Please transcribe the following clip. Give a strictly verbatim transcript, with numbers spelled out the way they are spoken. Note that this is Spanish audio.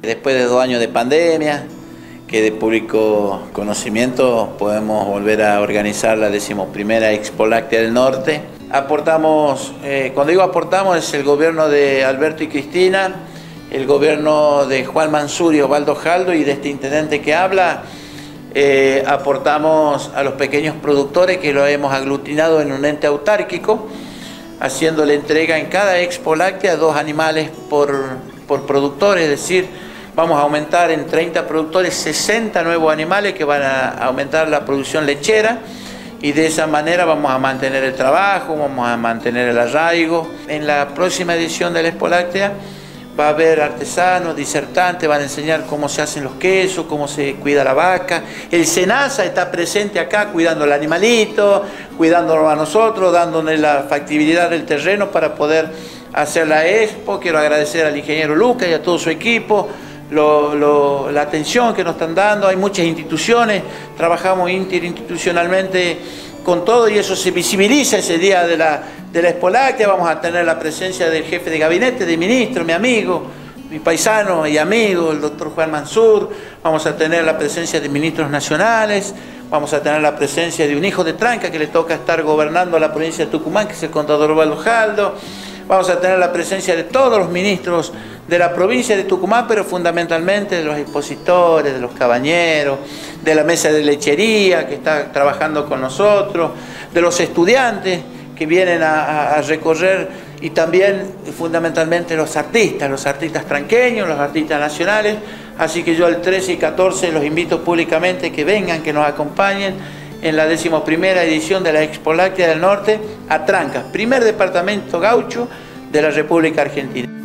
después de dos años de pandemia, que de público conocimiento, podemos volver a organizar la decimoprimera Expo Láctea del Norte. Aportamos, eh, cuando digo aportamos, es el gobierno de Alberto y Cristina, el gobierno de Juan Mansur y Osvaldo Jaldo, y de este intendente que habla. Eh, aportamos a los pequeños productores, que lo hemos aglutinado en un ente autárquico, haciéndole entrega en cada Expo Láctea dos animales por, por productor, es decir, vamos a aumentar en treinta productores sesenta nuevos animales que van a aumentar la producción lechera, y de esa manera vamos a mantener el trabajo, vamos a mantener el arraigo. En la próxima edición de la Expo Láctea va a haber artesanos, disertantes, van a enseñar cómo se hacen los quesos, cómo se cuida la vaca. El SENASA está presente acá cuidando al animalito, cuidándolo a nosotros, dándonos la factibilidad del terreno para poder hacer la expo. Quiero agradecer al ingeniero Lucas y a todo su equipo lo, lo, la atención que nos están dando. Hay muchas instituciones, trabajamos interinstitucionalmente con todo, y eso se visibiliza ese día de la, de la Expo Láctea. Vamos a tener la presencia del jefe de gabinete, de ministro, mi amigo, mi paisano y amigo, el doctor Juan Mansur. Vamos a tener la presencia de ministros nacionales, vamos a tener la presencia de un hijo de Tranca que le toca estar gobernando la provincia de Tucumán, que es el contador Osvaldo Jaldo. Vamos a tener la presencia de todos los ministros de la provincia de Tucumán, pero fundamentalmente de los expositores, de los cabañeros, de la mesa de lechería que está trabajando con nosotros, de los estudiantes que vienen a, a recorrer, y también fundamentalmente los artistas, los artistas tranqueños, los artistas nacionales. Así que yo el trece y catorce los invito públicamente que vengan, que nos acompañen en la decimoprimera edición de la Expo Láctea del Norte a Tranca, primer departamento gaucho de la República Argentina.